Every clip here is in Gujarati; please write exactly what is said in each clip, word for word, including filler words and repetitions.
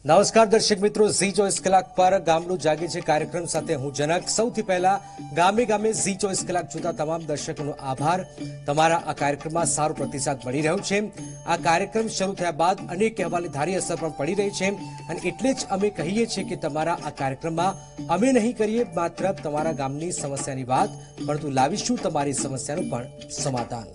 નમસ્કાર દર્શક મિત્રો, ઝી ચોવીસ કલાક પર ગામડું જાગે છે કાર્યક્રમ સાથે હું જનક. સૌથી પહેલા ગામે ગામે ઝી ચોવીસ કલાક જોતા તમામ દર્શકોનો આભાર. તમારા આ કાર્યક્રમમાં સારો પ્રતિસાદ મળી રહ્યો છે. આ કાર્યક્રમ શરૂ થયા બાદ અનેક અહેવાલની ધારી અસર પણ પડી રહી છે અને એટલે જ અમે કહીએ છીએ કે તમારા આ કાર્યક્રમમાં અમે નહીં કરીએ માત્ર તમારા ગામની સમસ્યાની વાત, પરંતુ લાવીશું તમારી સમસ્યાનું પણ સમાધાન.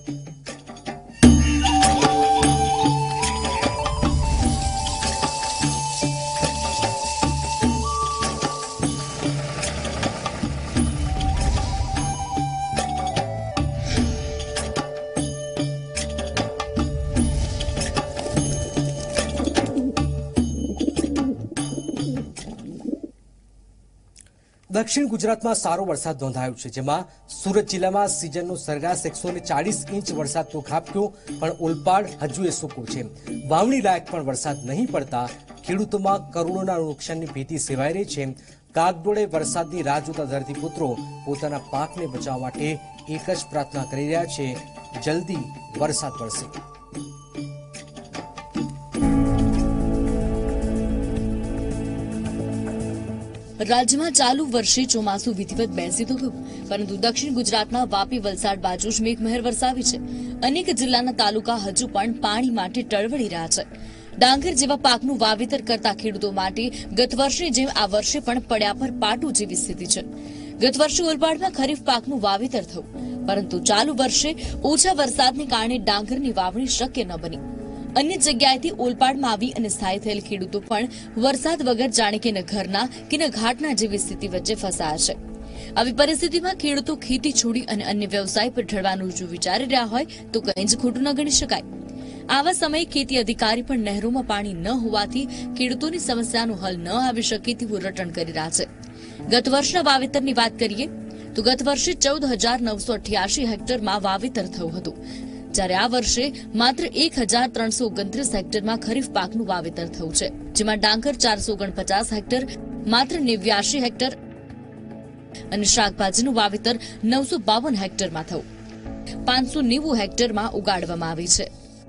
દક્ષિણ ગુજરાતમાં સારો વરસાદ નોંધાયો છે, જેમાં સુરત જિલ્લામાં સિઝનનો સરેરાશ એકસો ચાલીસ ઇંચ વરસાદ તો ખાબક્યો, પણ ઓલપાડ હજુ એ સૂકો છે. વાવણી લાયક પણ વરસાદ નહીં પડતા ખેડૂતોમાં કરોડોના નુકસાનની ભીતિ સેવાઈ રહી છે. કાગડોળે વરસાદની રાહ જોતા ધરતીપુત્રો પોતાના પાકને બચાવવા માટે એક જ પ્રાર્થના કરી રહ્યા છે, જલ્દી વરસાદ વરસે. રાજ્યમાં ચાલુ વર્ષે ચોમાસું વિધિવત બેસી તો ગયું, પરંતુ દક્ષિણ ગુજરાતના વાપી, વલસાડ બાજુ જ મેઘમહેર વરસાવી છે. અનેક જિલ્લાના તાલુકા હજુ પણ પાણી માટે ટળવળી રહ્યા છે. ડાંગર જેવા પાકનું વાવેતર કરતા ખેડૂતો માટે ગત વર્ષની જેમ આ વર્ષે પણ પડ્યા પર પાટું જેવી સ્થિતિ છે. ગત વર્ષે ઓલપાડમાં ખરીફ પાકનું વાવેતર થયું, પરંતુ ચાલુ વર્ષે ઓછા વરસાદને કારણે ડાંગરની વાવણી શક્ય ન બની. અન્ય જગ્યાએથી ઓલપાડમાં આવી અને સ્થાયી થયેલ ખેડૂતો પણ વરસાદ વગર જાણે કે ન ઘરના કે ન ઘાટના જેવી સ્થિતિ વચ્ચે ફસાયા છે. આવી પરિસ્થિતિમાં ખેડૂતો ખેતી છોડી અને અન્ય વ્યવસાય પર ઢળવાનું જો વિચારી રહ્યા હોય તો કંઈ જ ખોટું ન ગણી શકાય. આવા સમયે ખેતી અધિકારી પણ નહેરોમાં પાણી ન હોવાથી ખેડૂતોની સમસ્યાનો હલ ન આવી શકે તેવું રટણ કરી રહ્યા છે. ગત વર્ષના વાવેતરની વાત કરીએ તો ગત વર્ષે ચૌદ હજાર નવસો અઠ્યાસી હેક્ટરમાં વાવેતર થયું હતું, જ્યારે આ વર્ષે માત્ર એક હજાર ત્રણસો ઓગણત્રીસ હેક્ટરમાં ખરીફ પાકનું વાવેતર થયું છે, જેમાં ડાંગર ચારસો ઓગણપચાસ હેક્ટર, માત્ર નેવ્યાસી હેક્ટર અને શાકભાજીનું વાવેતર નવસો બાવન હેક્ટરમાં થયું. પાંચસો નેવું હેક્ટરમાં ઉગાડવામાં આવી છે.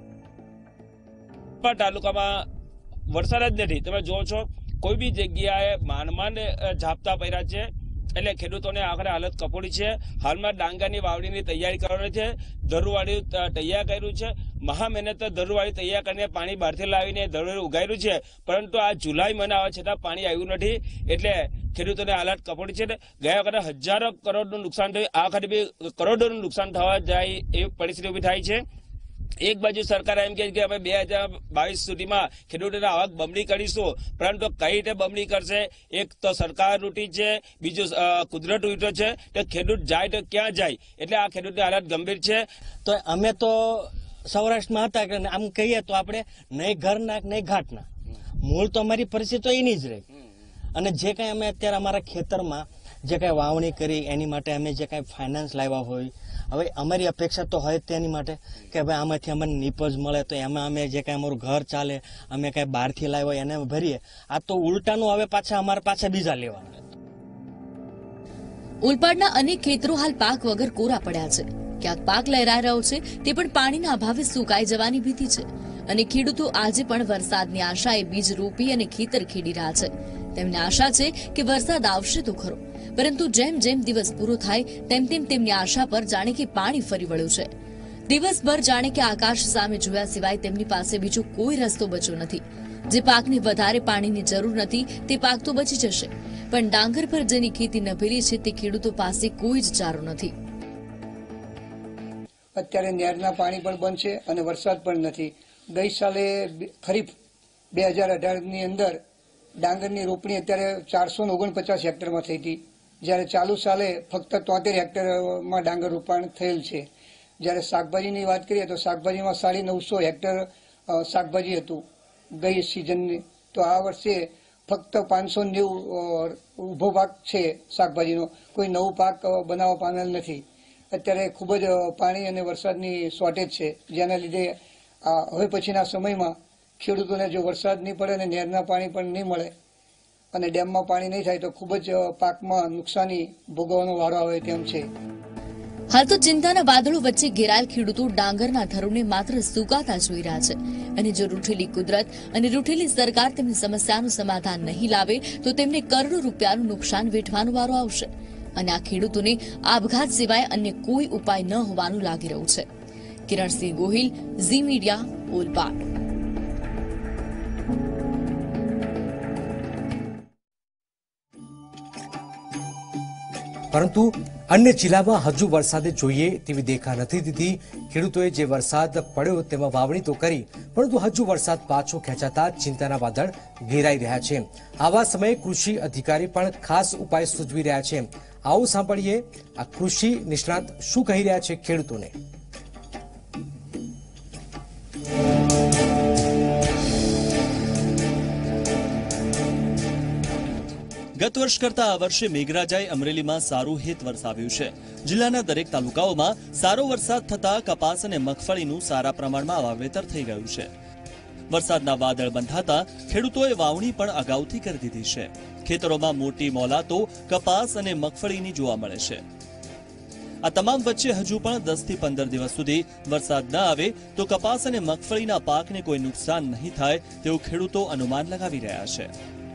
તાલુકામાં વરસાદ જ નથી. તમે જો છો કોઈ બી જગ્યાએ માંડ માંડ ઝાપટા પડ્યા છે, એટલે ખેડૂતોને આખરે હાલત કપોડી છે. હાલમાં ડાંગરની વાવણીની તૈયારી કરવાની છે. ધરુવાળી તૈયાર કર્યું છે, મહા મહેનત ધરુવાળી તૈયાર કરીને પાણી બહારથી લાવીને ધરુવાળી ઉગાડ્યું છે, પરંતુ આ જુલાઈ મહિના આવે છતાં પાણી આવ્યું નથી, એટલે ખેડૂતોને હાલત કપોડી છે. ગયા વખતે હજારો કરોડનું નુકસાન થયું, આ વખતે બી કરોડોનું નુકસાન થવા જાય એવી પરિસ્થિતિ ઉભી થાય છે. એક બાજુ સરકાર એમ કહે છે કે અમે બે હજાર બાવીસ સુધીમાં ખેડૂતોની આવક બમણી કરીશું, પરંતુ કઈ રીતે બમણી કરશે? એક તો સરકાર લૂંટી છે, બીજું કુદરત લૂંટો છે, તો ખેડૂત જાય તો ક્યાં જાય? એટલે આ ખેડૂતની હાલત ગંભીર છે. તો અમે તો સૌરાષ્ટ્રમાં હતા કે આમ કહીએ તો આપણે નહીં ઘરના નહીં ઘાટના, મૂળ તો અમારી પરિસ્થિતિ તો એની જ રહી. અને જે કઈ અમે અત્યારે અમારા ખેતરમાં જે કઈ વાવણી કરી એની માટે અમે જે કઈ ફાઇનાન્સ લાવ્યા હોય, હવે અમારી અપેક્ષા તો હોય તેની માટે કે ભાઈ આમાંથી અમને નીપજ મળે તો એમાં અમે જે કઈ અમારું ઘર ચાલે, અમે કઈ બહારથી લાવ્યા એને ભરીએ. આ તો ઉલટાનું હવે પાછા અમારે પાછા બીજા લેવાના. ઓલપાડના અનેક ખેતરો હાલ પાક વગર કોરા પડ્યા છે. ક્યાંક પાક લહેરાઈ રહ્યો છે તે પણ પાણીના અભાવે સુકાઈ જવાની ભીતિ છે, અને ખેડૂતો આજે પણ વરસાદની આશાએ બીજ રોપી અને ખેતર ખેડી રહ્યા છે. તેમને આશા છે કે વરસાદ આવશે તો ખરો, પરંતુ જેમ જેમ દિવસ પૂરો થાય તેમ તેમ તેમની આશા પર જાણે કે પાણી ફરી વળ્યું છે. દિવસભર જાણે કે આકાશ સામે જોયા સિવાય તેમની પાસે બીજો કોઈ રસ્તો બચ્યો નથી. જે પાકને વધારે પાણીની જરૂર નથી તે પાક તો બચી જશે, પણ ડાંગર પર જેની ખેતી નભેલી છે તે ખેડૂતો પાસે કોઈ જ ચારો નથી. અત્યારે નહેરના પાણી પણ બંધ છે અને વરસાદ પણ નથી. ગઈ સાલે ખરીફ બે હજાર અઢાર ની અંદર ડાંગરની રોપણી અત્યારે ચારસો ઓગણપચાસ હેક્ટરમાં થઈ હતી, જ્યારે ચાલુ સાલે ફક્ત તોતેર હેક્ટરમાં ડાંગર રોપાણ થયેલ છે. જ્યારે શાકભાજીની વાત કરીએ તો શાકભાજીમાં સાડી નવસો હેક્ટર શાકભાજી હતું ગઈ સિઝનની, તો આ વર્ષે ફક્ત પાંચસો નેવું ઉભો પાક છે શાકભાજીનો, કોઈ નવો પાક બનાવવા પામેલ નથી. અત્યારે ખૂબ જ પાણી અને વરસાદની શોર્ટેજ છે, જેના લીધે હવે પછીના સમયમાં ખેડૂતોને જો વરસાદ નહીં પડે અને નહેરના પાણી પણ નહીં મળે અને ડેમમાં પાણી નહીં થાય તો ખૂબ જ પાકમાં નુકસાની ભોગવવાનો વારો આવે તેમ છે. હાલ તો ચિંતાના વાદળો વચ્ચે ઘેરાયેલ ખેડૂતો ડાંગરના થરોને માત્ર સુકાતા જોઈ રહ્યા છે અને જો રૂઠેલી કુદરત અને રૂઠેલી સરકાર તેમની સમસ્યાનું સમાધાન નહીં લાવે તો તેમને કરોડો રૂપિયાનું નુકસાન વેઠવાનો વારો આવશે અને આ ખેડૂતોને આપઘાત સિવાય અન્ય કોઈ ઉપાય ન હોવાનું લાગી રહ્યું છે. કિરણસિંહ ગોહિલ, ઝી મીડિયા, ઓલપાડ. પરંતુ અન્ય જિલ્લામાં હજુ વરસાદે જોઈએ તેવી દેખા નથી દીધી. ખેડૂતોએ જે વરસાદ પડ્યો તેમાં વાવણી તો કરી, પરંતુ હજુ વરસાદ પાછો ખેંચાતા ચિંતાના વાદળ ઘેરાઈ રહ્યા છે. આવા સમયે કૃષિ અધિકારી પણ ખાસ ઉપાય સૂચવી રહ્યા છે. આવો સાંભળીએ આ કૃષિ નિષ્ણાત શું કહી રહ્યા છે ખેડૂતોને. ગત વર્ષ કરતા આ વર્ષે મેઘરાજાએ અમરેલીમાં સારું હેત વરસાવ્યું છે. જિલ્લાના દરેક તાલુકાઓમાં સારો વરસાદ થતા કપાસ અને મગફળીનું સારા પ્રમાણમાં વાવેતર થઈ ગયું છે. વરસાદના વાદળ બંધાતા ખેડૂતોએ વાવણી પણ અગાઉથી કરી દીધી છે. ખેતરોમાં મોટી મોલાતો કપાસ અને મગફળીની જોવા મળે છે. આ તમામ વચ્ચે હજુ પણ દસ થી પંદર દિવસ સુધી વરસાદ ન આવે તો કપાસ અને મગફળીના પાકને કોઈ નુકસાન નહીં થાય તેવું ખેડૂતો અનુમાન લગાવી રહ્યા છે.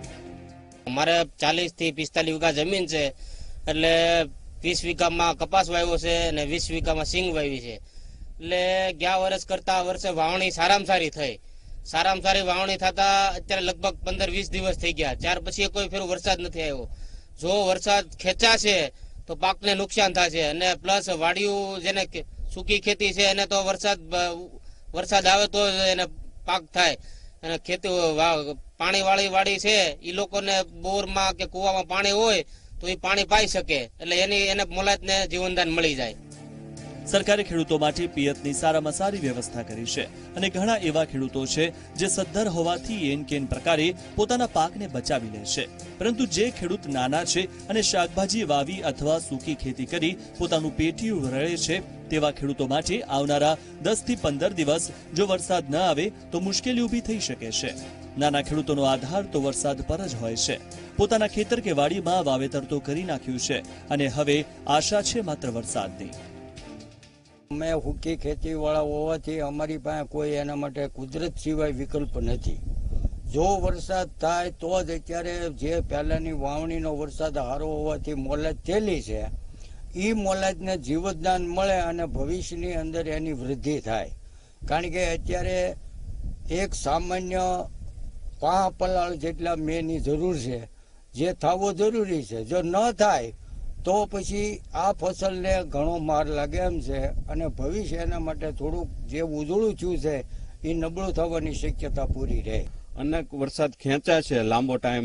અમારે ચાલીસ થી પિસ્તાલીસ વીઘા જમીન છે, એટલે વીસ વીઘામાં કપાસ વાવ્યો છે અને વીસ વીઘામાં સિંગ વાવી છે. એટલે ગયા વર્ષ કરતા વર્ષે વાવણી સારામાં સારી થઈ. સારામાં સારી વાવણી થતા અત્યારે લગભગ પંદર વીસ દિવસ થઈ ગયા, ત્યાર પછી કોઈ ફેર વરસાદ નથી આવ્યો. જો વરસાદ ખેંચાશે તો પાકને નુકસાન થશે અને પ્લસ વાડિયું જેને સૂકી ખેતી છે એને તો વરસાદ વરસાદ આવે તો એને પાક થાય. અને ખેતી પાણી વાળી વાડી છે એ લોકોને બોરમાં કે કુવામાં પાણી હોય તો એ પાણી પાઈ શકે, એટલે એની એને મોલાતને જીવનદાન મળી જાય. સરકારે ખેડૂતો માટે પિયતની સારામાં સારી વ્યવસ્થા કરી છે અને ઘણા એવા ખેડૂતો છે જે સદ્ધર હોવાથી એન કેન પ્રકારે પોતાના પાકને બચાવી લે છે. પરંતુ જે ખેડૂત નાના છે અને શાકભાજી વાવી અથવા સૂકી ખેતી કરી પોતાનું પેટીયું રળે છે તેવા ખેડૂતો માટે આવનારા દસ થી પંદર દિવસ જો વરસાદ ન આવે તો મુશ્કેલી ઊભી થઈ શકે છે. નાના ખેડૂતોનો આધાર તો વરસાદ પર જ હોય છે. પોતાના ખેતર કે વાડીમાં વાવેતર તો કરી નાખ્યું છે અને હવે આશા છે માત્ર વરસાદની. અમે સૂકી ખેતી વાળા હોવાથી અમારી પાસે કોઈ એના માટે કુદરત સિવાય વિકલ્પ નથી. જો વરસાદ થાય તો જ અત્યારે જે પહેલાની વાવણીનો વરસાદ સારો હોવાથી મોલાદ થયેલી છે એ મોલાદને જીવતદાન મળે અને ભવિષ્યની અંદર એની વૃદ્ધિ થાય. કારણ કે અત્યારે એક સામાન્ય પાંચ પલાળ જેટલા મેની જરૂર છે, જે થવો જરૂરી છે. જો ન થાય તો પછી આ ફસલને ઘણો માર લાગે એમ છે અને ભવિષ્ય એના માટે થોડુંક જે ઉજળું થયું છે એ નબળું થવાની શક્યતા પૂરી રહે. અને વરસાદ ખેંચાય છે, લાંબો ટાઈમ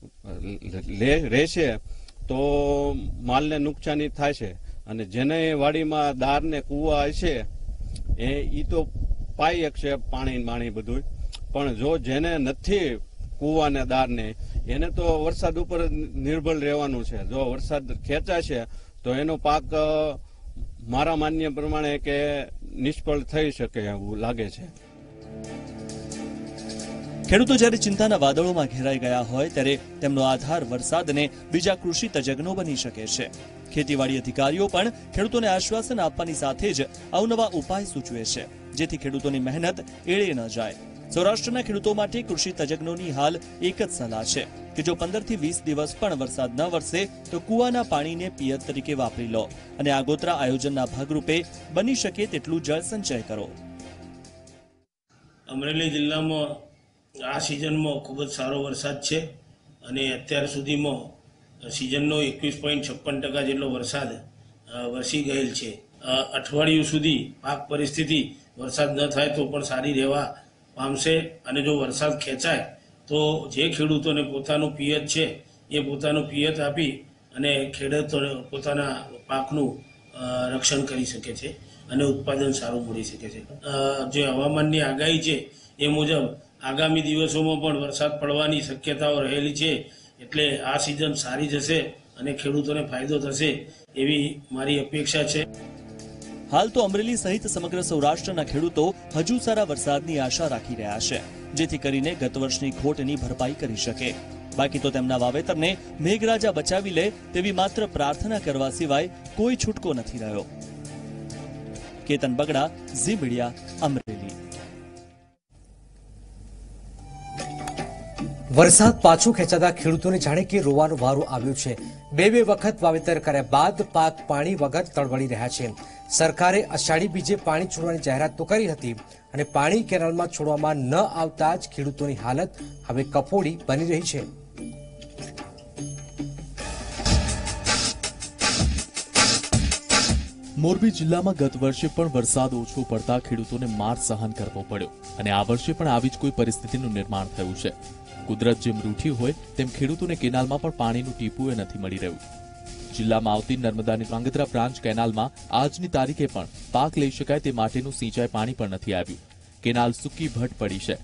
રહેશે તો માલને નુકસાની થાય છે અને જેને વાડીમાં દાર ને કુવા છે એ ઈ તો પાઈ શકશે પાણી પાણી બધું, પણ જો જેને નથી કુવા ને દાર ને એને તો વરસાદ ઉપર નિર્ભર રહેવાનું છે. જો વરસાદ ખેંચાય છે તો એનો પાક મારા માન્ય પ્રમાણે કે નિષ્ફળ થઈ શકે એવું લાગે છે. ખેડૂતો જ્યારે ચિંતાના વાદળોમાં ઘેરાઈ ગયા હોય ત્યારે તેમનો આધાર વરસાદ અને બીજા કૃષિ તજજ્ઞો બની શકે છે. ખેતીવાડી અધિકારીઓ પણ ખેડૂતોને આશ્વાસન આપવાની સાથે જ અવનવા ઉપાય સૂચવે છે જેથી ખેડૂતોની મહેનત એળે ન જાય. સૌરાષ્ટ્રના ખેડૂતો માટે કૃષિ તજજ્ઞોની હાલ એક જ સલાહ છે કે જો પંદર થી વીસ દિવસ પણ વરસાદ ન વરસે તો કુવાના પાણીને પિયત તરીકે વાપરી લો અને આગોતરા આયોજનના ભાગરૂપે બની શકે તેટલું જળ સંચય કરો. અમરેલી જિલ્લામાં આ સિઝનમાં ખૂબ જ સારો વરસાદ છે અને અત્યાર સુધીમાં સિઝનનો એકવીસ પોઈન્ટ છપ્પન ટકા જેટલો વરસાદ વરસી ગયેલ છે. અઠવાડિયું સુધી પાક પરિસ્થિતિ વરસાદ ન થાય તો પણ સારી રહેવા પામશે અને જો વરસાદ ખેંચાય તો જે ખેડૂતોને પોતાનું પિયત છે એ પોતાનું પિયત આપી અને ખેડૂતોને પોતાના પાકનું રક્ષણ કરી શકે છે અને ઉત્પાદન સારું મળી શકે છે. જે હવામાનની આગાહી છે એ મુજબ આગામી દિવસોમાં પણ વરસાદ પડવાની શક્યતાઓ રહેલી છે, એટલે આ સિઝન સારી જશે અને ખેડૂતોને ફાયદો થશે એવી મારી અપેક્ષા છે. હાલ તો અમરેલી સહિત સમગ્ર સૌરાષ્ટ્રના ખેડૂતો હજુ સારા વરસાદની આશા રાખી રહ્યા છે જેથી કરીને ગત વર્ષની ખોટની ભરપાઈ કરી શકે. બાકી તો તેમના વાવેતરને મેઘરાજા બચાવી લે તેવી માત્ર પ્રાર્થના કરવા સિવાય કોઈ છૂટકો નથી રહ્યો. કેતન બગડા, ઝી મીડિયા, અમરેલી. વરસાદ પાછો ખેંચાતા ખેડૂતોને જાણે કે રોવાનો વારો આવ્યો છે. બે બે વખત વાવેતર કર્યા બાદ પાક પાણી વગર તડવડી રહ્યા છે. સરકારે અષાઢી બીજે પાણી છોડવાની જાહેરાત તો કરી હતી અને પાણી કેનાલમાં છોડવામાં ન આવતા જ ખેડૂતોની હાલત હવે કફોડી બની રહી છે. મોરબી જિલ્લામાં ગત વર્ષે પણ વરસાદ ઓછો પડતા ખેડૂતોને માર સહન કરવો પડ્યો અને આ વર્ષે પણ આવી જ કોઈ પરિસ્થિતિનું નિર્માણ થયું છે. કુદરત જેમ રૂઠી હોય તેમ ખેડૂતોને કેનાલમાં પણ પાણીનું ટીપું નથી મળી રહ્યું. જિલ્લામાં આવતી નર્મદાની ધ્રાંગધ્રા બ્રાન્ચ કેનાલમાં આજની તારીખે પણ પાક લઈ શકાય તે માટેનું સિંચાઈ પાણી પણ નથી આવ્યું. કેનાલ સૂકી ભટ પડી છે.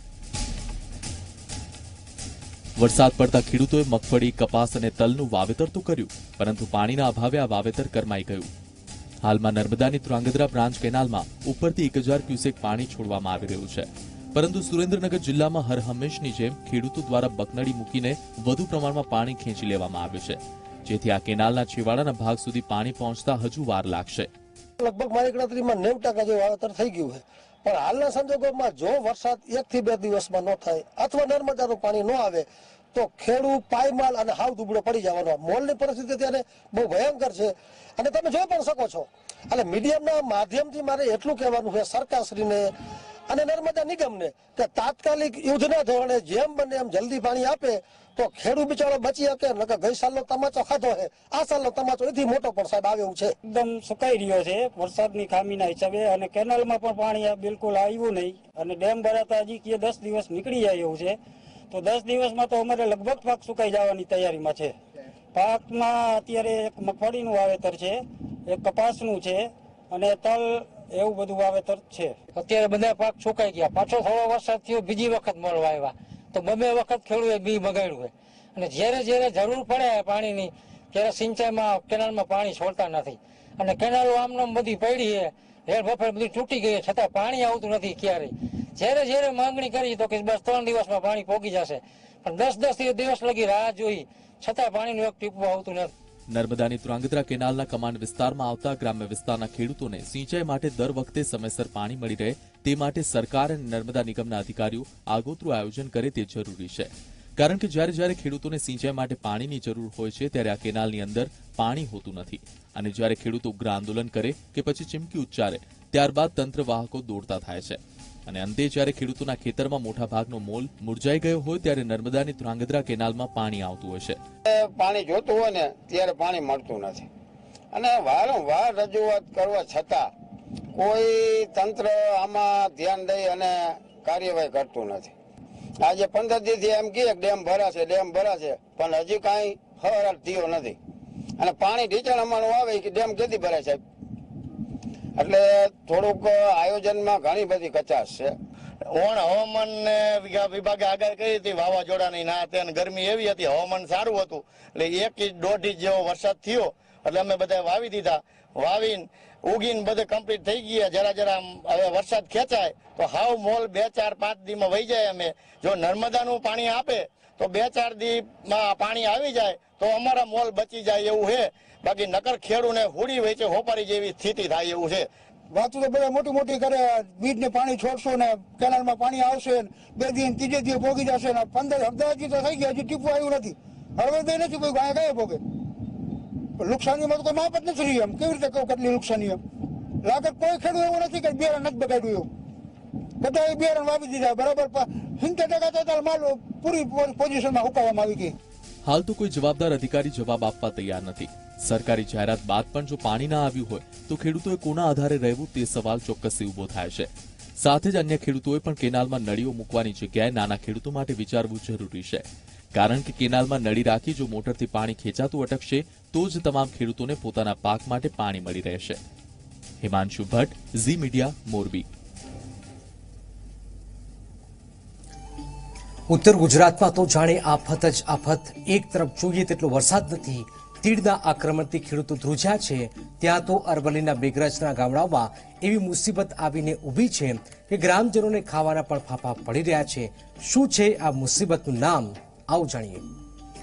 વરસાદ પડતા ખેડૂતોએ મગફળી, કપાસ અને તલનું વાવેતર તો કર્યું, પરંતુ પાણીના અભાવે આ વાવેતર કરમાઈ ગયું. હાલમાં નર્મદાની ધ્રાંગધ્રા બ્રાન્ચ કેનાલમાં ઉપરથી એક હજાર ક્યુસેક પાણી છોડવામાં આવી રહ્યું છે, પરંતુ સુરેન્દ્રનગર જિલ્લામાં હર હંમેશની જેમ ખેડૂતો દ્વારા બકનડી મૂકીને વધુ પ્રમાણમાં પાણી ખેંચી લેવામાં આવે છે, જેથી આ કેનાલના છેવાડાના ભાગ સુધી પાણી પહોંચતા હજુ વાર લાગશે. લગભગ મારી ગણતરીમાં નેવું ટકા જેવું વાવેતર થઈ ગયું છે, પણ હાલના સંજોગોમાં જો વરસાદ એક થી બે દિવસમાં ન થાય અથવા નર્મદાનું પાણી ન આવે તો ખેડૂત પાયમાલ અને હાવ દુબળો પડી જવાનો. મોલની પરિસ્થિતિ ત્યારે બહુ ભયંકર છે અને તમે જોઈ પણ શકો છો. એટલે મીડિયમના માધ્યમથી મારે એટલું કહેવાનું છે સરકારશ્રીને અને નર્મદા નિગમને કે તાત્કાલિક યુદ્ધના ધોરણે જેમ બને એમ જલ્દી પાણી આપે તો ખેડૂત બિચારો બચી શકે. નકર ગઈ સાલનો તમાચો ખાધો છે, આ સાલનો તમાચો એથી મોટો પણ સાહેબ આવ્યો છે. એકદમ સુકાઈ રહ્યો છે વરસાદની ખામીના હિસાબે અને કેનાલમાં પણ પાણી બિલકુલ આવ્યું નહીં અને ડેમ ભરાતા હજી કે દસ દિવસ નીકળી જાય એવું છે. તો દસ દિવસમાં તો અમારે લગભગ પાક સુકાઈ જવાની તૈયારીમાં છે. પાકમાં અત્યારે એક મગફળીનું વાવેતર છે, એક કપાસનું છે અને તલ એવું બધું વાવેતર છે. અત્યારે બધા પાક સુકાઈ ગયા. પાછો થોડો વરસાદ થયો, બીજી વખત મળવા આવ્યા તો બબે વખત ખેડૂતે બી બગાડ્યું છે અને જ્યારે જ્યારે જરૂર પડે પાણીની ત્યારે સિંચાઈમાં કેનાલમાં પાણી છોડતા નથી અને કેનાલો આમનામ બધી પડી છે, રેડ બફર બધી તૂટી ગઈ છતાં પાણી આવતું નથી ક્યારેય. જ્યારે જ્યારે માંગણી કરી તો કે બસ ત્રણ દિવસમાં પાણી પોગી જશે, પણ દસ દસ દિવસ લગી રાહ જોઈ છતાં પાણીનું એક ટીપું આવતું નથી. નર્મદાની ધ્રાંગધ્રા કેનાલના કમાન્ડ વિસ્તારમાં આવતા ગ્રામ્ય વિસ્તારના ખેડૂતોને સિંચાઈ માટે દર વખતે સમયસર પાણી મળી રહે તે માટે સરકાર અને નર્મદા નિગમના અધિકારીઓ આગોતરું આયોજન કરે તે જરૂરી છે. કારણ કે જ્યારે જ્યારે ખેડૂતોને સિંચાઈ માટે પાણીની જરૂર હોય છે ત્યારે આ કેનાલની અંદર પાણી હોતું નથી અને જ્યારે ખેડૂતો ઉગ્ર આંદોલન કરે કે પછી ચીમકી ઉચ્ચારે ત્યારબાદ તંત્ર વાહકો દોડતા થાય છે અને અંતે જ્યારે ખેડૂતોના ખેતરમાં મોટા ભાગનો મોલ મુરઝાઈ ગયો હોય ત્યારે નર્મદાની ધ્રાંગધ્રા કેનાલમાં પાણી આવતું હોય છે. પાણી જોતું હોય ને ત્યારે પાણી મળતું નથી અને વારંવાર રજૂઆત કરવા છતાં કોઈ તંત્ર આમાં ધ્યાન દઈ અને કાર્યવાહી કરતું નથી. આજે પંદર દિવસથી એમ કહે ડેમ ભરાશે ડેમ ભરાશે પણ હજી કાંઈ હરાર થયો નથી અને પાણી ઢીચણ અમારું આવે કે ડેમ કેથી ભરાય સાહેબ. એટલે થોડુંક આયોજનમાં ઘણી બધી કચાશ છે. ઓણ હવામાન વિભાગે આગાહી કરી હતી વાવાઝોડાની ના તે ગરમી એવી હતી, હવામાન સારું હતું એટલે એક ઇંચ દોઢ ઇંચ જેવો વરસાદ થયો એટલે અમે બધા વાવી દીધા. વાવીને ઉગીને બધે કમ્પ્લીટ થઈ ગયા. જરા જરા હવે વરસાદ ખેંચાય તો હાવ મોલ બે ચાર પાંચ દીમાં વહી જાય. અમે જો નર્મદાનું પાણી આપે તો બે ચાર દીમાં પાણી આવી જાય તો અમારા મોલ બચી જાય એવું છે. બાકી નકર ખેડૂને હુડી વેચે હોપારી જેવી સ્થિતિ થાય એવું છે. વાતો તો બધા મોટી મોટી કરે, બીજ ને પાણી છોડશો ને કેનાલમાં પાણી આવશે બે દિન ત્રીજે દિવસ ભોગી જશે ને પંદર અમદાવાદ તો થઈ ગયા હજી ટીપું આવ્યું નથી. હળવે નથી કોઈ ગાય ગાય ભોગે. નુકસાનીમાં તો કોઈ માપ જ નથી રહી. એમ કેવી રીતે કહું કેટલી નુકસાની એમ લાગે. કોઈ ખેડૂત એવું નથી કે બિયારણ નથી બગાડ્યું એવું. બધા બિયારણ વાવી દીધા બરાબર સિત્તેર ટકા તો માલ પૂરી પોઝિશનમાં ઉકાવવામાં આવી ગઈ. હાલ તો કોઈ જવાબદાર અધિકારી જવાબ આપવા તૈયાર નથી. સરકારી જાહેરાત બાદ પણ જો પાણી ના આવ્યું હોય તો ખેડૂતોએ કોના આધારે રહેવું તે સવાલ ચોક્કસથી ઉભો થાય છે. સાથે જ અન્ય ખેડૂતોએ પણ કેનાલમાં નળીઓ મૂકવાની જગ્યાએ નાના ખેડૂતો માટે વિચારવું જરૂરી છે. કારણ કે કેનાલમાં નળી રાખી જો મોટરથી પાણી ખેંચાતું અટકશે તો જ તમામ ખેડૂતોને પોતાના પાક માટે પાણી મળી રહેશે. હિમાંશુ ભટ્ટ, ઝી મીડિયા, મોરબી. ઉત્તર ગુજરાતમાં તો જાણે આફત જ આફત. એક તરફ જોઈએ તેટલો વરસાદ નથી, તીડના આક્રમણથી ખેડૂતો ધ્રુજ્યા છે, ત્યાં તો અરવલ્લીના મેઘરજના ગામડાઓમાં એવી મુસીબત આવીને ઊભી છે કે ગ્રામજનોને ખાવાના પણ ફાફા પડી રહ્યા છે. શું છે આ મુસીબતનું નામ? આવો જાણીએ.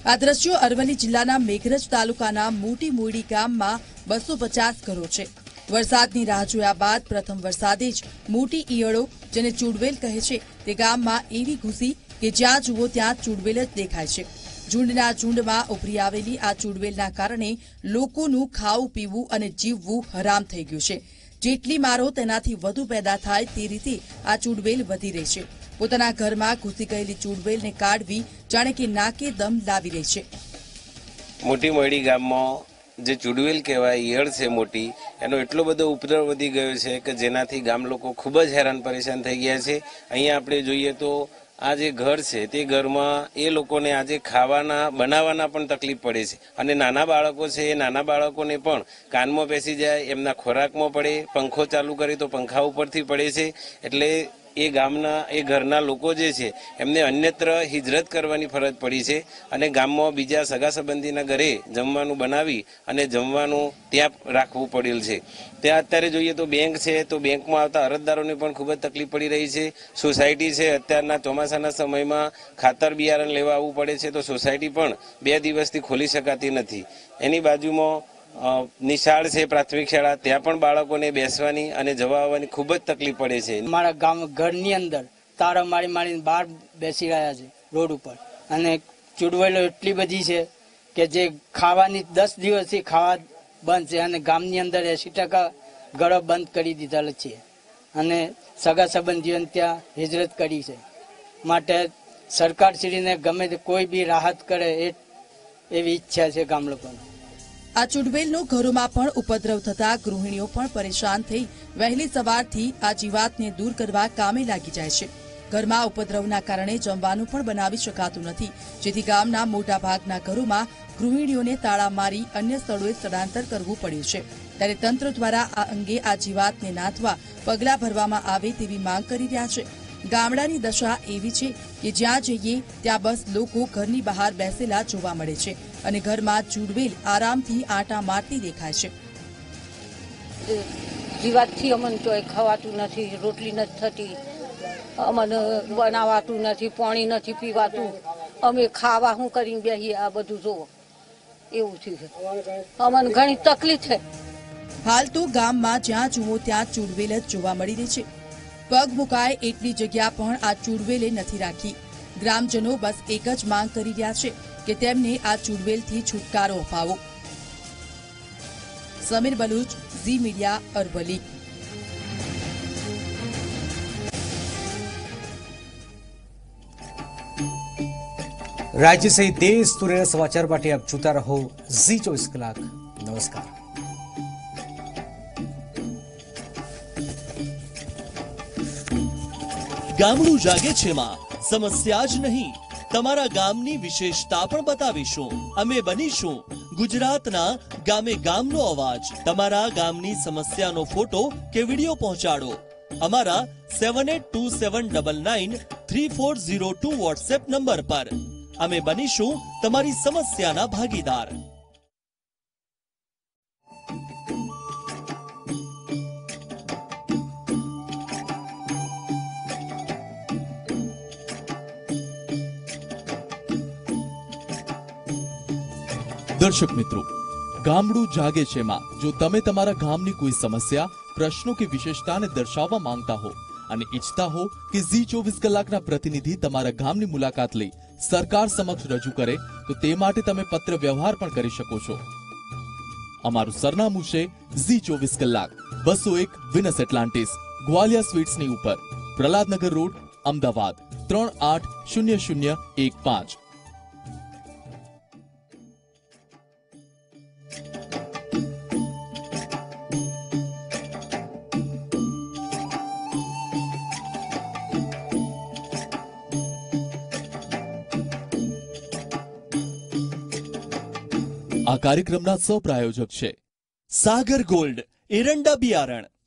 આ દ્રશ્યો અરવલ્લી જિલ્લાના મેઘરજ તાલુકાના મોટી મોયડી ગામમાં બસો પચાસ ઘરો છે. વરસાદની રાહ જોયા બાદ પ્રથમ વરસાદે જ મોટી ઈયળો, જેને ચૂડવેલ કહે છે, તે ગામમાં એવી ઘૂસી કે જ્યાં જુઓ ત્યાં ચૂડવેલ જ દેખાય છે. ઝુંડના ઝુંડમાં ઉભરી આવેલી આ ચૂડવેલના કારણે લોકોનું ખાવું પીવું અને જીવવું હરામ થઈ ગયું છે. જેટલી મારો તેનાથી વધુ પેદા થાય તે રીતે આ ચૂડવેલ વધી રહી છે. પોતાના ઘરમાં ઘૂસી ગયેલી ચૂડવેલને કાઢવી જાણે કે નાકે દમ લાવી રહી છે. મોટી મોયડી ગામમાં જે ચૂડવેલ કહેવાય, ઈયળ છે મોટી, એનો એટલો બધો ઉપદ્રવ વધી ગયો છે કે જેનાથી ગામ લોકો ખૂબ જ હેરાન પરેશાન થઈ ગયા છે. અહીંયા આપણે જોઈએ તો આ જે ઘર છે તે ઘરમાં એ લોકોને આજે ખાવાના બનાવવાના પણ તકલીફ પડે છે. અને નાના બાળકો છે એ નાના બાળકોને પણ કાનમાં બેસી જાય, એમના ખોરાકમાં પડે, પંખો ચાલુ કરે તો પંખા ઉપરથી પડે છે. એટલે એ ગામના એ ઘરના લોકો જે છે એમને અન્યત્ર હિજરત કરવાની ફરજ પડી છે અને ગામમાં બીજા સગા સંબંધીના ઘરે જમવાનું બનાવી અને જમવાનું ત્યાં રાખવું પડેલ છે. ત્યાં અત્યારે જોઈએ તો બેંક છે, તો બેંકમાં આવતા અરજદારોને પણ ખૂબ જ તકલીફ પડી રહી છે. સોસાયટી છે, અત્યારના ચોમાસાના સમયમાં ખાતર બિયારણ લેવા આવવું પડે છે, તો સોસાયટી પણ બે દિવસથી ખોલી શકાતી નથી. એની બાજુમાં નિશાળ છે, પ્રાથમિક શાળા, ત્યાં પણ બાળકોને બેસવાની અને જવા આવવાની ખૂબ જ તકલીફ પડે છે. અમારા ગામ ઘરની અંદર તારા મારી મારીને બહાર બેસી રહ્યા છે રોડ ઉપર, અને ચૂડવેલો એટલી બધી છે કે જે ખાવાની દસ દિવસથી ખાવા બંધ છે, અને ગામની અંદર એસી ટકા ઘરો બંધ કરી દીધેલ છે અને સગા સંબંધીઓને ત્યાં હિજરત કરી છે. માટે સરકારશ્રીને ગમે તે કોઈ બી રાહત કરે એ એવી ઈચ્છા છે ગામ લોકોને. આ ચૂડવેલનો ઘરોમાં પણ ઉપદ્રવ થતા ગૃહિણીઓ પણ પરેશાન થઈ વહેલી સવારથી આ જીવાતને દૂર કરવા કામે લાગી જાય છે. ઘરમાં ઉપદ્રવના કારણે જમવાનું પણ બનાવી શકાતું નથી, જેથી ગામના મોટા ભાગના ઘરોમાં ગૃહિણીઓને તાળા મારી અન્ય સ્થળોએ સ્થળાંતર કરવું પડ્યું છે. ત્યારે તંત્ર દ્વારા આ અંગે આ જીવાતને નાથવા પગલાં ભરવામાં આવે તેવી માંગ કરી રહ્યા છે. ગામડાની દશા એવી છે કે જ્યાં જઈએ ત્યાં બસ લોકો ઘરની બહાર બેસેલા જોવા મળે છે અને ઘરમાં ચૂડવેલ આરામથી આંટા મારતી દેખાય છે. જીવાતથી અમને ચોય ખવાતું નથી, રોટલી નથી થતી, અમને બનાવાતું નથી, પાણી નથી પીવાતું, અમે ખાવા શું કરીને બેસીએ આ બધું જોવો એવું થયું છે. અમને ઘણી તકલીફ છે. હાલ તો ગામમાં જ્યાં જુઓ ત્યાં ચૂડવેલ જ જોવા મળી રહી છે. પગ મુકાય એટલી જગ્યા પણ આ ચૂડવેલે નથી રાખી. ગ્રામજનો બસ એક જ માંગ કરી રહ્યા છે કે તેમને આ ચૂડવેલથી છુટકારો અપાવો. સમીર બલુચ, ઝી મીડિયા, અરવલ્લી. રાજ્ય સહિત દેશ દુનિયાના સમાચાર માટે આપ જોતા રહો ઝી ચોવીસ કલાક. નમસ્કાર. ગામડું જાગે છે માં સમસ્યા જ નહીં, તમારા ગામની વિશેષતા પણ બતાવીશું. અમે બનીશું ગુજરાતના ગામે ગામનો અવાજ. તમારા ગામની સમસ્યાનો ફોટો કે વિડીયો પહોંચાડો અમારા seven eight two seven double nine three four zero two WhatsApp number પર. અમે બનીશું તમારી સમસ્યાના ભાગીદાર. દર્શક મિત્રો, ગામડું જાગે છે માં જો તમે તમારા ગામની કોઈ સમસ્યા, પ્રશ્નો કે વિશેષતાને દર્શાવવા માંગતા હો અને ઈચ્છતા હો કે ઝી ચોવીસ કલાકના પ્રતિનિધિ તમારા ગામની મુલાકાત લઈ સરકાર સમક્ષ રજૂ કરે, તો તે માટે તમે પત્ર વ્યવહાર પણ કરી શકો છો. અમારું સરનામું છે ઝી ચોવીસ કલાક, બસો એક વિનસ એટલાન્ટિસ, ગ્વાલિયા સ્વીટ્સની ઉપર, પ્રહલાદનગર રોડ, અમદાવાદ ત્રણ આઠ શૂન્ય શૂન્ય એક પાંચ. આ કાર્યક્રમના સહ પ્રાયોજક છે સાગર ગોલ્ડ, એરંડા બિયારણ.